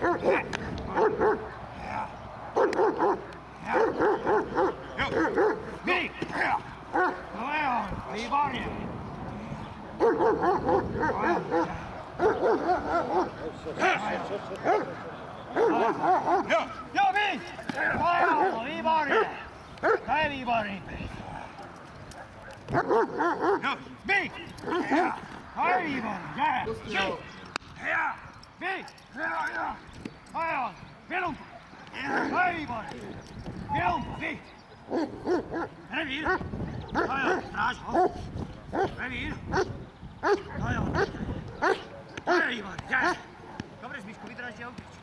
Big! Leon, výborně! Jo, big! Leon, výborně! To je výborný, big! Big! To je výborný, že? Big! Leon, Bělum! To je výborný! Bělum, big! Revír! Leon, stráž ho! Revír! Leon! To je výborný, že? Dobre, Zbyšku, vydráždě autič.